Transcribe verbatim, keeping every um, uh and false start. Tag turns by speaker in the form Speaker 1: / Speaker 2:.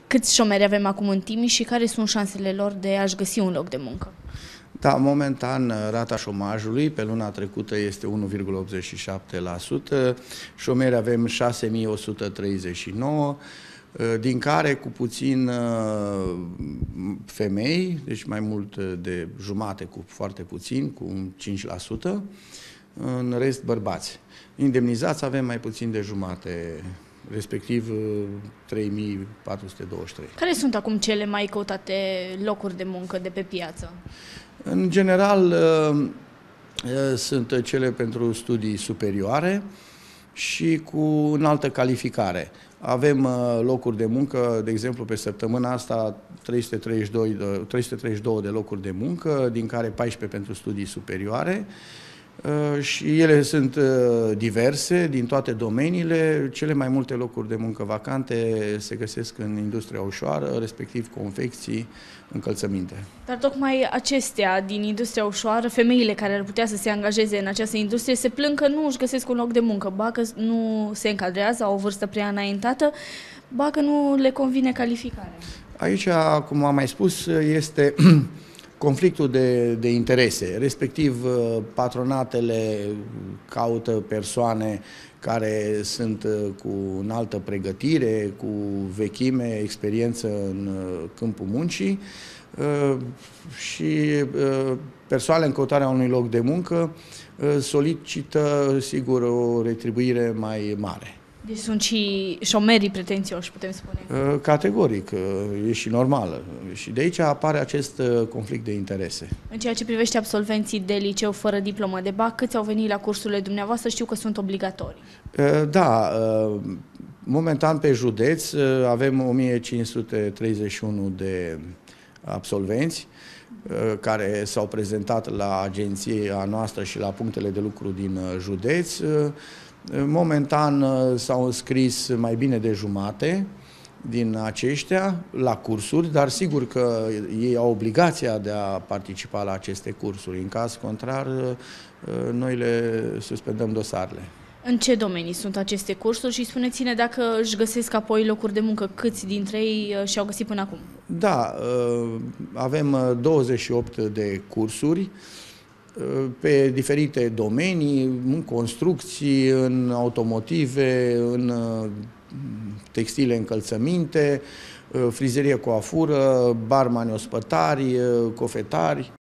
Speaker 1: Câți șomeri avem acum în Timiș și care sunt șansele lor de a-și găsi un loc de muncă?
Speaker 2: Da, momentan rata șomajului pe luna trecută este unu virgulă optzeci și șapte la sută, șomeri avem șase mii o sută treizeci și nouă, din care cu puțin femei, deci mai mult de jumate cu foarte puțin, cu un cinci la sută, în rest bărbați. Indemnizați avem mai puțin de jumate, respectiv trei mii patru sute douăzeci și trei.
Speaker 1: Care sunt acum cele mai căutate locuri de muncă de pe piață?
Speaker 2: În general, sunt cele pentru studii superioare și cu înaltă calificare. Avem locuri de muncă, de exemplu, pe săptămâna asta trei sute treizeci și doi, trei sute treizeci și doi de locuri de muncă, din care paisprezece pentru studii superioare. Și ele sunt diverse din toate domeniile. Cele mai multe locuri de muncă vacante se găsesc în industria ușoară, respectiv confecții, încălțăminte.
Speaker 1: Dar tocmai acestea din industria ușoară, femeile care ar putea să se angajeze în această industrie, se plâng că nu își găsesc un loc de muncă, ba că nu se încadrează, au o vârstă prea înaintată, ba că nu le convine calificarea.
Speaker 2: Aici, cum am mai spus, este conflictul de, de interese, respectiv patronatele caută persoane care sunt cu înaltă pregătire, cu vechime, experiență în câmpul muncii și persoanele în căutarea unui loc de muncă solicită, sigur, o retribuire mai mare.
Speaker 1: Deci sunt și șomerii pretențioși, putem spune.
Speaker 2: Categoric, e și normală. Și de aici apare acest conflict de interese.
Speaker 1: În ceea ce privește absolvenții de liceu fără diplomă de bac, câți au venit la cursurile dumneavoastră? Știu că sunt obligatorii.
Speaker 2: Da, momentan pe județ avem o mie cinci sute treizeci și unu de absolvenți care s-au prezentat la agenția noastră și la punctele de lucru din județ. Momentan s-au înscris mai bine de jumate din aceștia la cursuri, dar sigur că ei au obligația de a participa la aceste cursuri. În caz contrar, noi le suspendăm dosarele.
Speaker 1: În ce domenii sunt aceste cursuri și spuneți-ne dacă își găsesc apoi locuri de muncă, câți dintre ei și-au găsit până acum?
Speaker 2: Da, avem douăzeci și opt de cursuri pe diferite domenii, în construcții, în automotive, în textile, încălțăminte, frizerie, coafură, barmani, ospătari, cofetari.